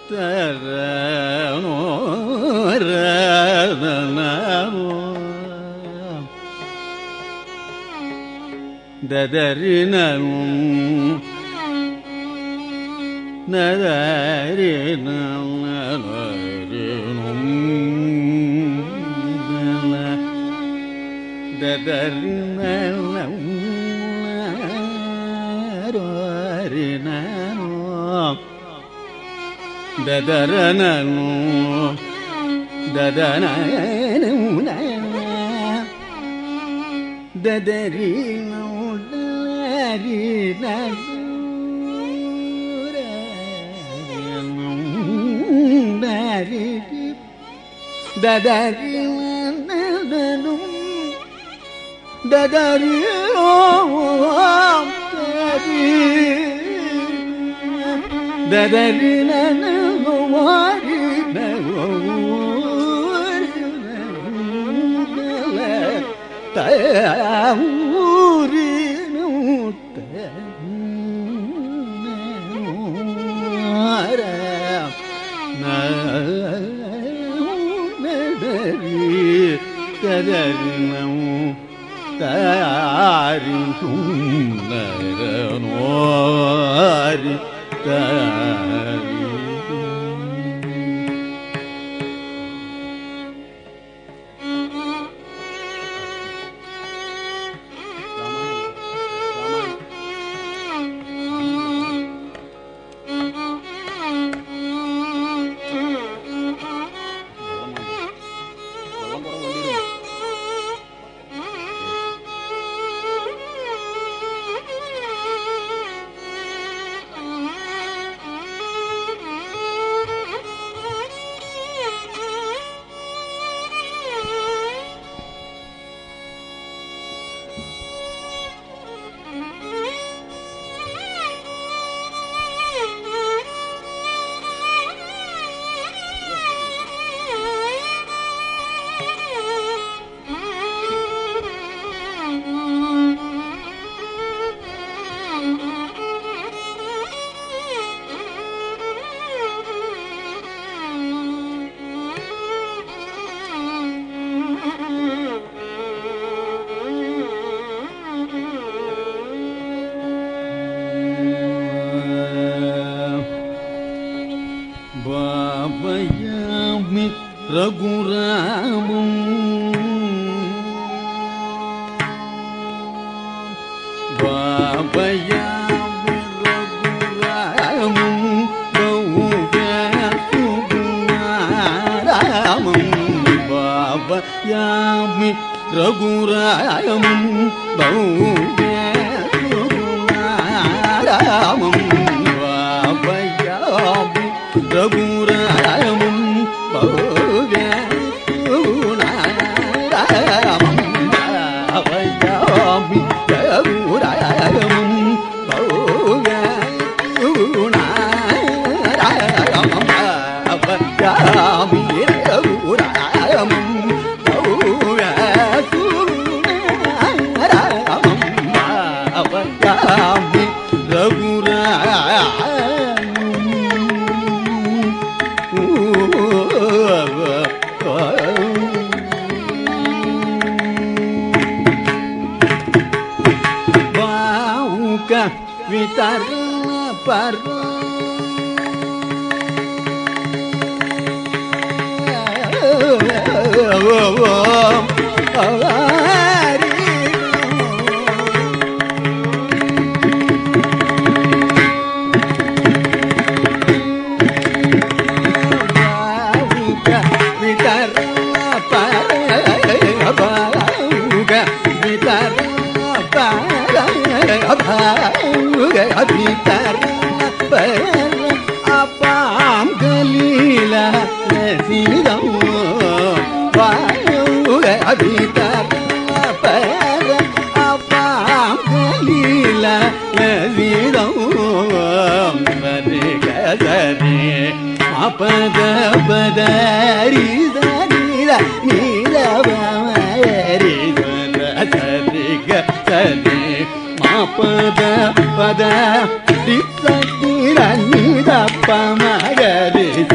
pada di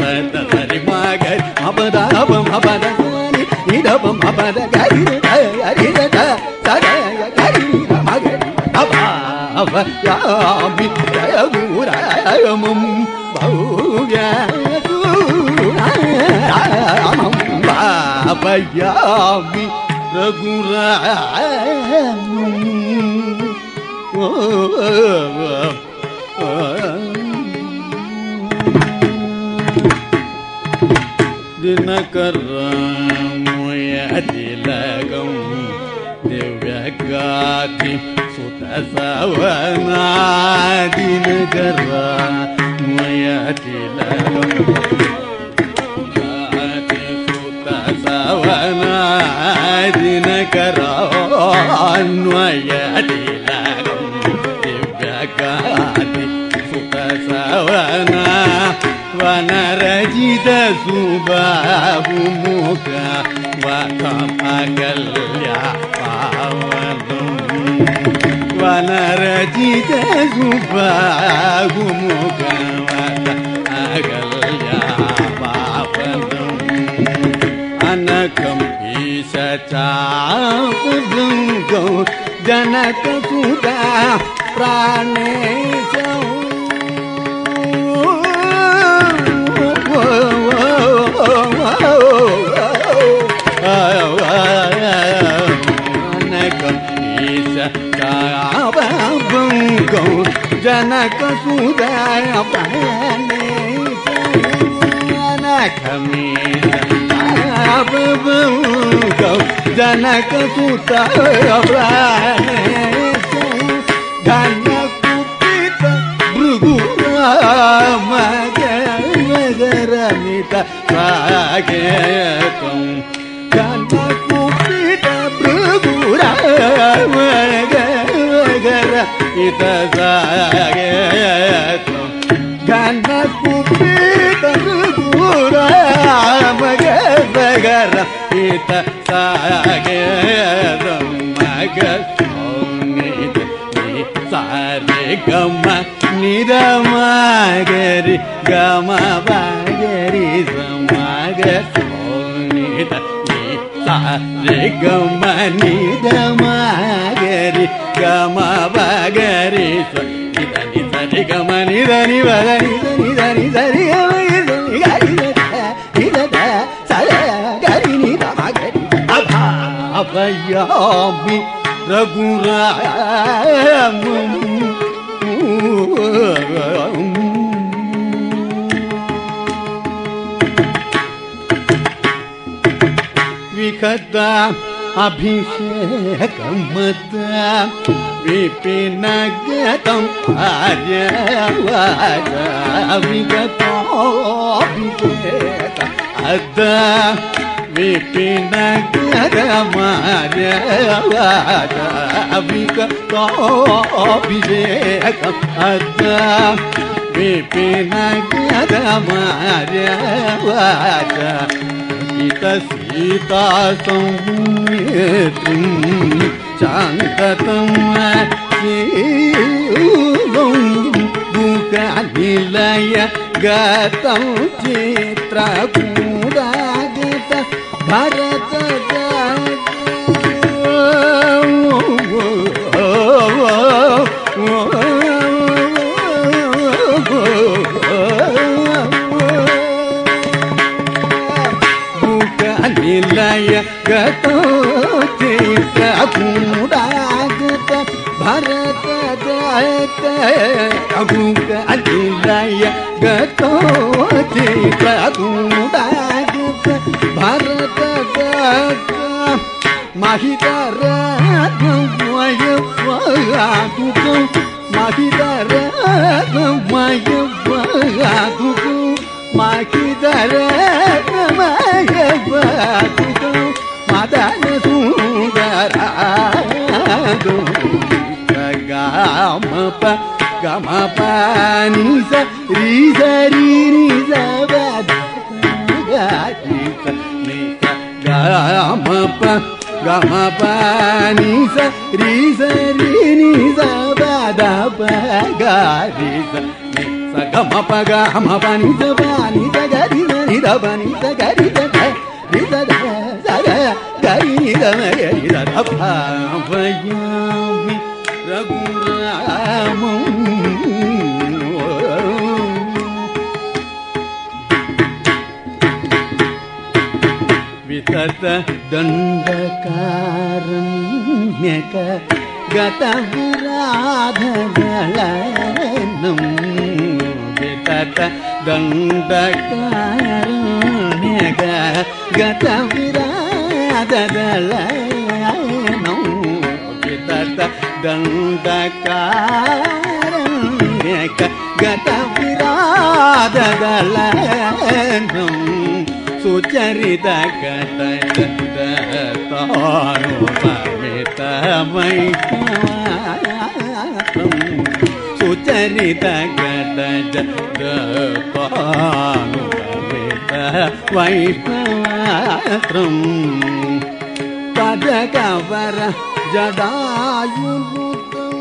दिनकरमुयतिलकं दिव्यगाति सुतसवना दिनकरमुयतिलकं गाति सुतसवना दिनकरमुयतिलकं दिव्यगाति सुतसवना वनरजित सुबाहुमुख वकमकल्या पावनं वनरजित सुबाहुमुख वकमकल्या पावनं अनकं ईशचापदुं जनकसुता प्राणेशौ जनक सुदय जनक सुतय घनकुपित भृगुरामगरमित स्वागतं घनकुपित भृगुरामगर इतसागतं घनकुपित भृगुरामगर इतसागतं मगसौनित सारे गम निरमगरि गमगरि समगसौनित सारे गम निरमगरि गमगरि निधनि सरि गम निधनि वदनि निधनि सरि गरि निधमगरि अभयामि रघुरामं विखता अभिषेकं मता विपिनगतं आर्यवाचा विगतोऽभिषेकम् अद्दा विपिनगरमार्यवाचा विगतोऽभिषेकम् अद्दा विपिनगरमार्यवाचा सीता संनेत्रीं शान्ततं दुःखनिलय गतं चित्रकूटागत भरत निलय गतो चित्रकूटागत भरत अभुक निलय गतो चित्रकूटागत भरत महितरमय वादुकौ महितरमय वादुकौ महितरमय वादुकौ मदन सुन्दरादो गमप गमप निस रिस रि निस वद गमप गमप निस रिस रि निस वद ग रिस गमप गमप निस व निस ग रि பனி த கரி த ரி த த த கரி நி த ம கரி த பாவயாமி ரகுராமம் விதத தண்டகாரண்யக கத விராதகளனம் விதத தண்டகாரண்யக கத விராதகளனம் விதத தண்டகாரண்யக கத விராதகளனம் சுச்சரித கதானு பமித வைஷ்ணவம் சுச்சரித கதானு பமித வைஷ்ணவம் பதகவர ஜடாயுருதம்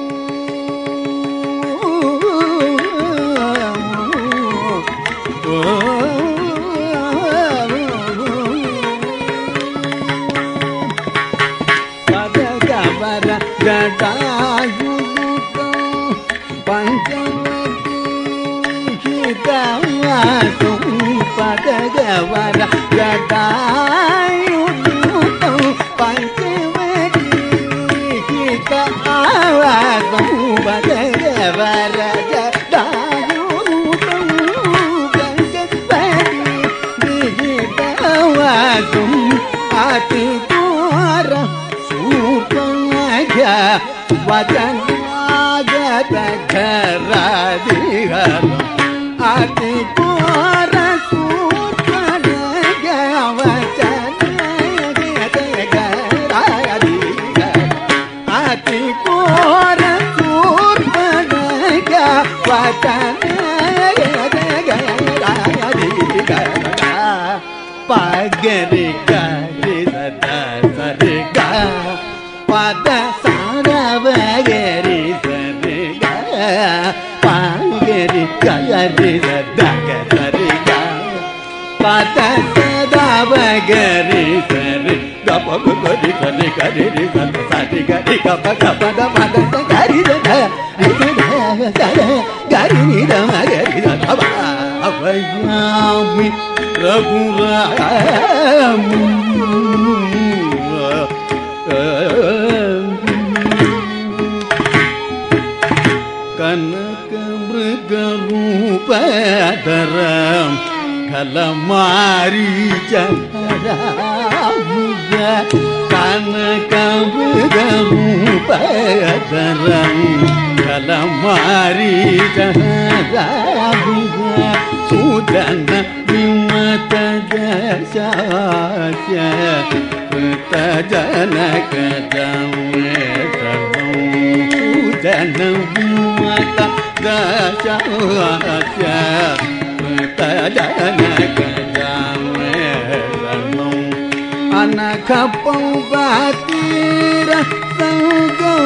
ஜடாயுதம் பஞ்சமகிதவாசும் பதகவர ஜடாயுதம் பஞ்சமகிதவாசும் பதகவர ஜடாயுதம் பஞ்சமகிதவாசும் ஆதித்வார வதனாகத கரதிகரம் அதிகோர சூர்பனக வதனாகத கரதிகரம் அதிகோர சூர்பனக வதனாகத கரதிகரம் பகரி கரி சதா சரிகா பத சாரவகரி சரிகா பகரி கரி சதக சரிகா பத சதாவகரி சரி கப கரி சரி கரி சத சரி கரி கப கபத பத கரி சத கரி நித மகரி சத அவயாமி ரகுராமம் கனக மிருகரூபதரம் கலமாரீச்சரமுக கனக மிருகரூபதரம் கலமாரீச்சரமுக சூதன விமத ஜசாஸ்ய கிருத ஜனக ஜமேதனம் சூதன விமத ஜசாஸ்ய கிருத ஜனக ஜமேதனம் அனக பௌபதீர சங்கௌ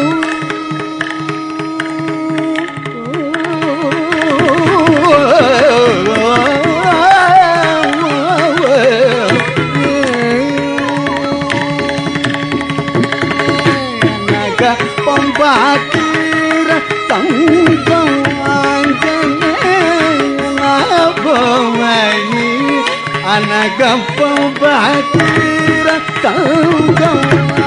பம்பாத்தீர சங்கம் ஆஞ்சநேயபவனி அனக பம்பாத்தீர சங்கம்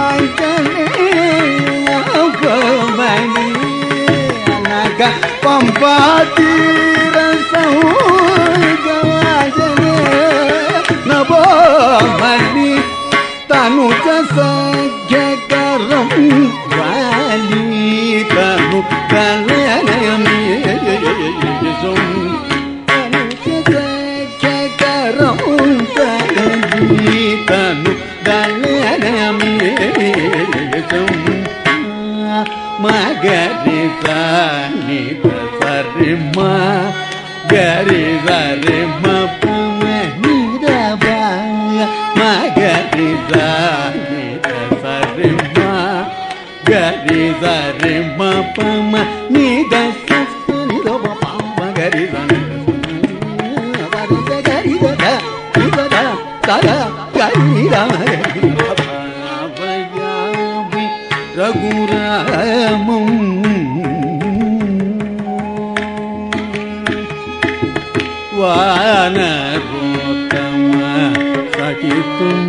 ஆஞ்சநேயபவனி அனக பம்பாத்தீர சங்கம் ஆஞ்சநேயபவனி தனுஜ சఖ్యకరం వాలీతను కలనయమేజం తనుజ సఖ్యకరం వాలీతను కలనయమేజం మగరి సాని సరిమ గరి సరిమ పమని రబా మగరి సాని సరిమ గరి సరిమ పమ నిద సని రబ పమ గరి సని గరి ரகுராமம் வானரோத்தம சகித்தும்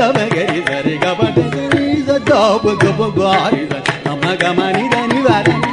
Gari,